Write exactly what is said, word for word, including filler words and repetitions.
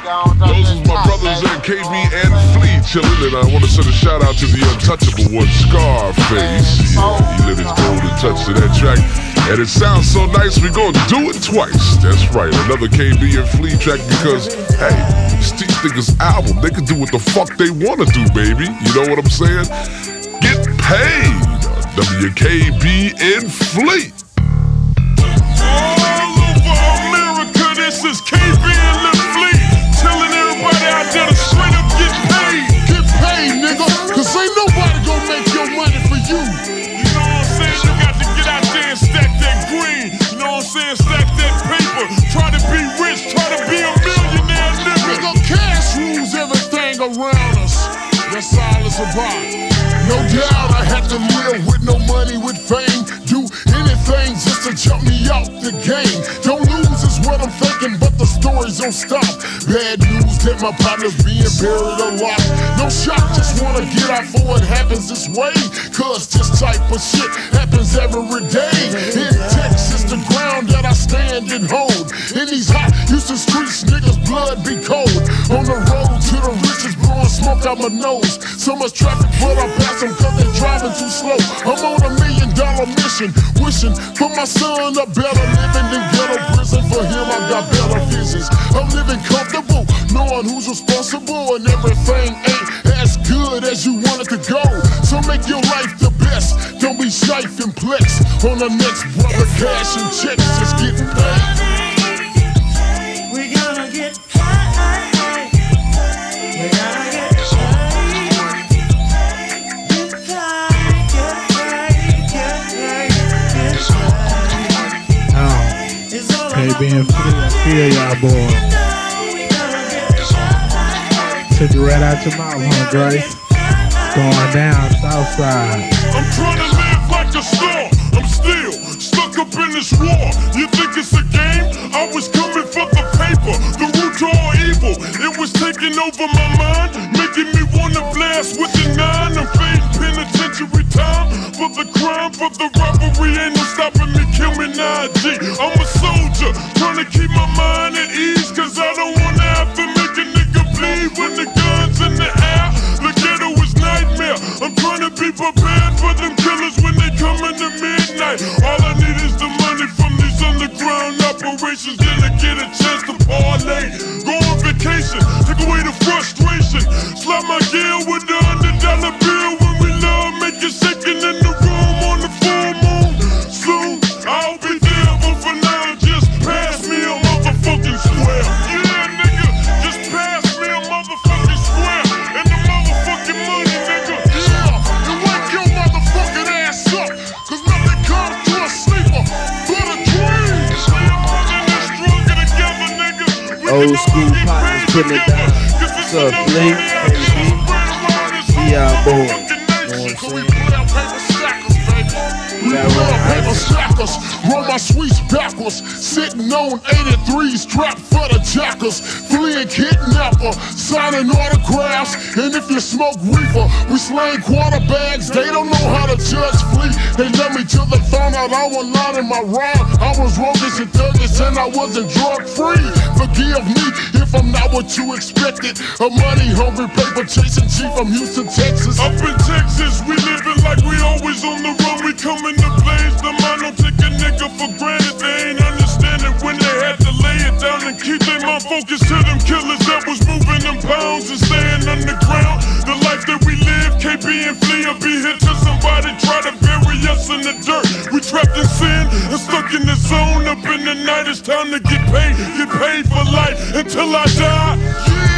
Those is my brothers at K B and Flea chillin', and I want to send a shout out to the untouchable one, Scarface. Yeah, he lit his golden touch to that track, and it sounds so nice, we gonna do it twice. That's right, another K B and Flea track because, hey, it's these niggas' album. They can do what the fuck they wanna do, baby. You know what I'm saying? Get paid. W K B and Flea. All over America, this is K B and Lil Flea telling everybody out there to straight up get paid. Get paid, nigga, cause ain't nobody gonna make your money for you. You know what I'm saying? You got to get out there and stack that green. You know what I'm saying? Stack that paper. Try to be rich, try to be a millionaire, nigga. Nigga, cash rules everything around us. That's all it's about. No doubt I had to live with no money, with fame. Do anything just to jump me out the game. Don't lose is what I'm thinking, but the stories don't stop. Bad news that my partner's being buried alive. No shock, just wanna get out for it happens this way. Cause this type of shit happens every day. In Texas, the ground that I stand and hold. In these hot Houston streets, niggas' blood be cold. On the road to the riches, blowing smoke out my nose. So much traffic, but I pass them cause they driving too slow. I'm on a million dollar mission, wishing for my son a better living than ghetto prison. For him I got better visions. I'm living comfortable, knowing who's responsible, and everything ain't as good as you want it to go. So make your life the best, don't be shife and flex. On the next brother, cash and checks, just getting paid. We gonna get paid. We gonna get K B and Flea, I feel y'all, boy. Took it right out your mouth, huh, Grace? Going down, south side. I'm trying to live like a star. I'm still stuck up in this war. You think it's a game? I was coming for the paper. The root to all evil. It was taking over my mind, making me wanna blast with the nine. I'm fading penitentiary time for the crime, for the robbery. Ain't no stopping me, kill me now, G. I'm a soldier, trying to keep my mind at ease, cause I don't wanna have to make a nigga bleed when the gun's in the air. The ghetto is nightmare. I'm trying to be prepared for them killers when they come in the midnight. All I need is the money from these underground operations, then I get a chance to parlay. Go on vacation, take away the frustration. Slap my gear with the hundred dollar bill when we love, make it shaking in the room on the full moon. Soon I'll be there, but for now just pass me a motherfucking square. Yeah, nigga, just pass me a motherfucking square and the motherfucking money, nigga. Yeah, and wake your motherfucking ass up, cause nothing comes to a sleeper but a dream. We all in this struggle together, nigga. We Old can school all get partners paid putting it together, down. cause it's What's up, enough Flea? money out here to spread around this Be whole our boy. motherfucking nation. So we play our paper stackers, baby. We play our paper stackers. Roll my sweets backwards. Sitting on eighty-three, strapped for the jackers. Fleeing kidnapper, signing autographs. And if you smoke reefer, we slang quarter bags. They don't know how to judge Flea. They led me till they found out I was lying in my rhyme. I was roguish and thuggish and I wasn't drug free. Forgive me if I'm not what you expected. A money hungry paper chasing G from Houston, Texas. Up in Texas, we living like we always on the run. We coming to blaze the mind, don't take a nigga for granted. They ain't understanding when they had to lay it down and keep their mind focused to them killers that was moving them pounds and staying underground. The life that we live, K B and Flea will be here till somebody try to bury us in the dirt. We trapped in sin and stuck in the zone. Up in the night, it's time to get paid, get paid for life until I die. Yeah.